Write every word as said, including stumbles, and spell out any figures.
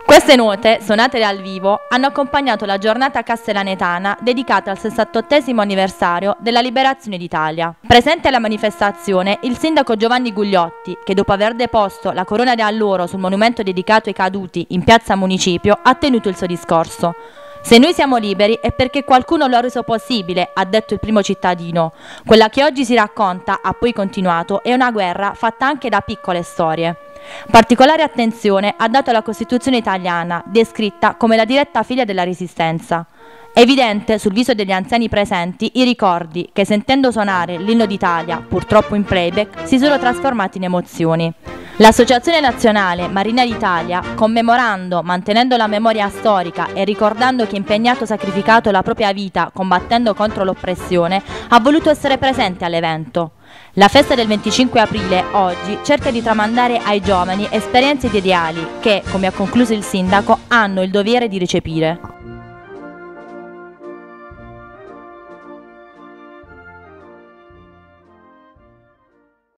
Queste note, suonate dal vivo, hanno accompagnato la giornata castellanetana dedicata al sessantottesimo anniversario della liberazione d'Italia. Presente alla manifestazione il sindaco Giovanni Gugliotti, che dopo aver deposto la corona di alloro sul monumento dedicato ai caduti in piazza Municipio ha tenuto il suo discorso. Se noi siamo liberi è perché qualcuno lo ha reso possibile, ha detto il primo cittadino. Quella che oggi si racconta, ha poi continuato, è una guerra fatta anche da piccole storie. Particolare attenzione ha dato alla Costituzione italiana, descritta come la diretta figlia della Resistenza. È evidente sul viso degli anziani presenti i ricordi che, sentendo suonare l'inno d'Italia, purtroppo in playback, si sono trasformati in emozioni. L'Associazione Nazionale Marina d'Italia, commemorando, mantenendo la memoria storica e ricordando chi ha impegnato e sacrificato la propria vita combattendo contro l'oppressione, ha voluto essere presente all'evento. La festa del venticinque aprile, oggi, cerca di tramandare ai giovani esperienze ed ideali che, come ha concluso il sindaco, hanno il dovere di recepire.